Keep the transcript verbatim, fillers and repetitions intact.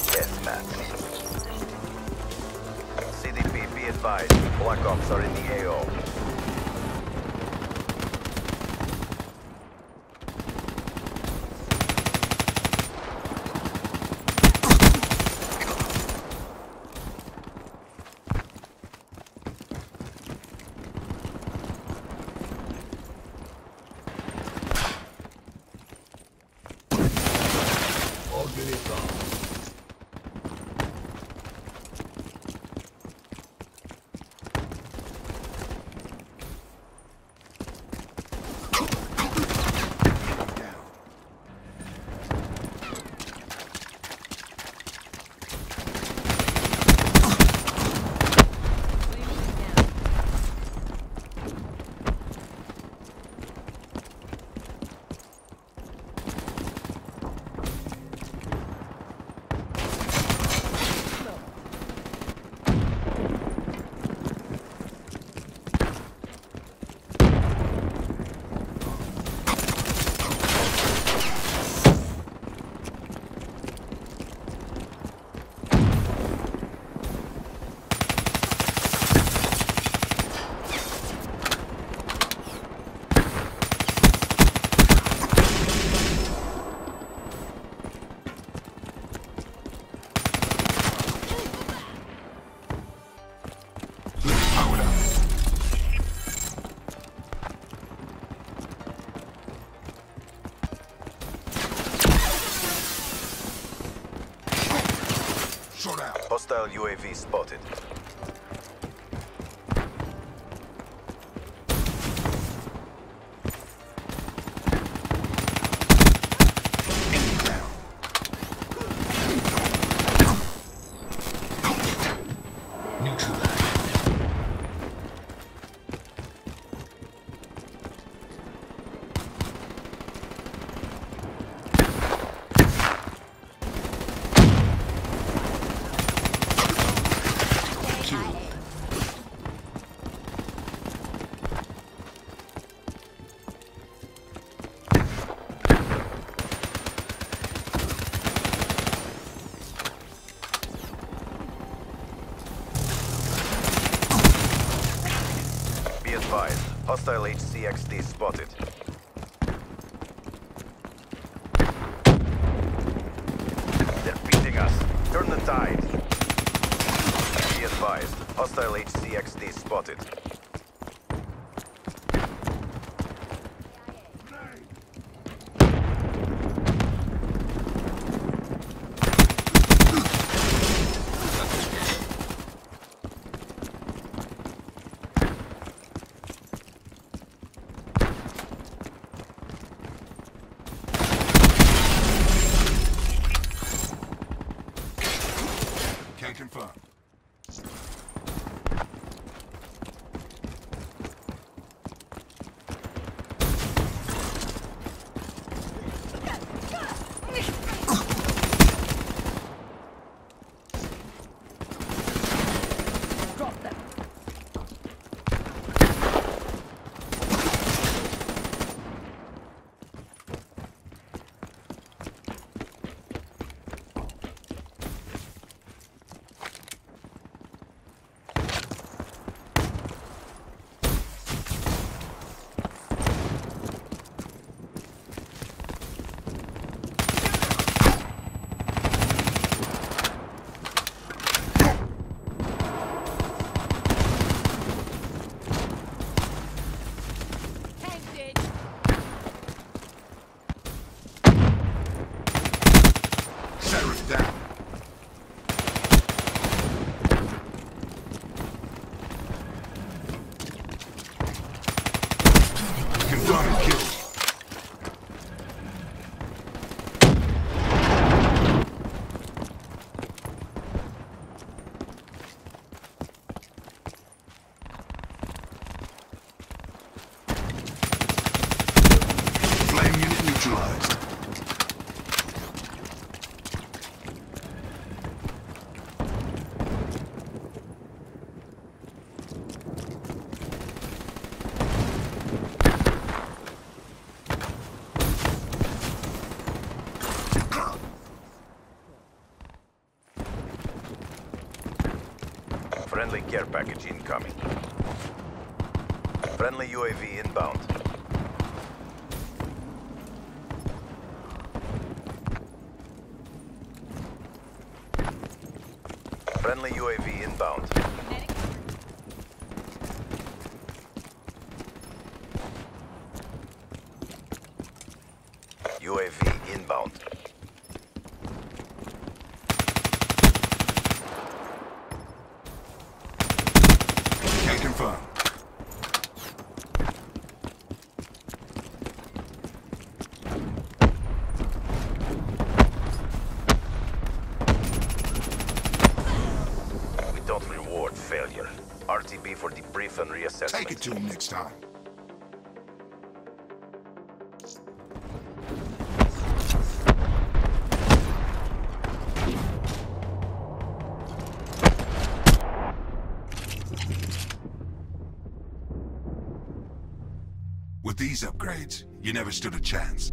Yes, Matt. C D P, be advised. Black Ops are in the A O. Hostile U A V spotted. Hostile H C X D spotted. They're beating us. Turn the tide. Be advised. Hostile H C X D spotted. Confirmed. Drop them. Friendly care package incoming. Friendly U A V inbound. Friendly U A V inbound. U A V inbound. Can confirm. We don't reward failure. R T B for debrief and reassessment. Take it to him next time. With these upgrades, you never stood a chance.